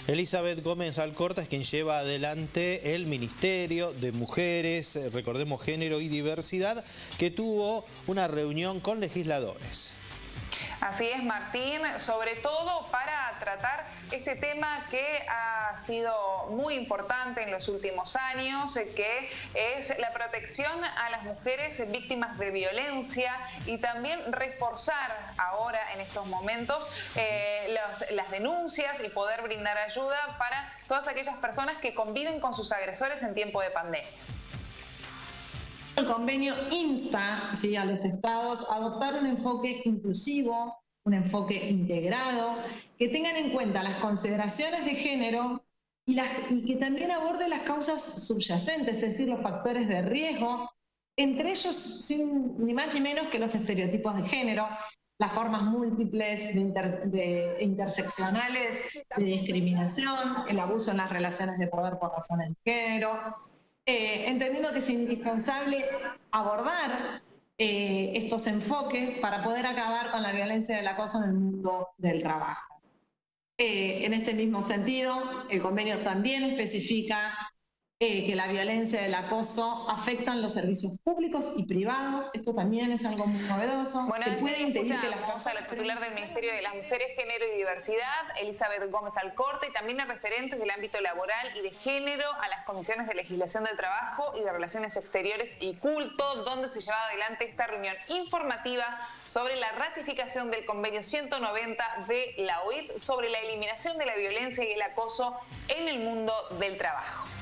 Elizabeth Gómez Alcorta es quien lleva adelante el Ministerio de Mujeres, recordemos Género y Diversidad, que tuvo una reunión con legisladores. Así es, Martín, sobre todo para tratar este tema que ha sido muy importante en los últimos años, que es la protección a las mujeres víctimas de violencia y también reforzar ahora en estos momentos las denuncias y poder brindar ayuda para todas aquellas personas que conviven con sus agresores en tiempo de pandemia. El convenio insta a los estados a adoptar un enfoque inclusivo, un enfoque integrado, que tengan en cuenta las consideraciones de género y que también aborde las causas subyacentes, es decir, los factores de riesgo, entre ellos ni más ni menos que los estereotipos de género, las formas múltiples interseccionales de discriminación, el abuso en las relaciones de poder por razones de género, entendiendo que es indispensable abordar estos enfoques para poder acabar con la violencia y el acoso en el mundo del trabajo. En este mismo sentido, el convenio también especifica que la violencia y el acoso afectan los servicios públicos y privados. Esto también es algo muy novedoso. Bueno, que puede impedir que las vamos a la titular del Ministerio de las Mujeres, Género y Diversidad, Elizabeth Gómez Alcorta, y también a referentes del ámbito laboral y de género, a las comisiones de legislación del trabajo y de relaciones exteriores y culto, donde se llevaba adelante esta reunión informativa sobre la ratificación del convenio 190 de la OIT sobre la eliminación de la violencia y el acoso en el mundo del trabajo.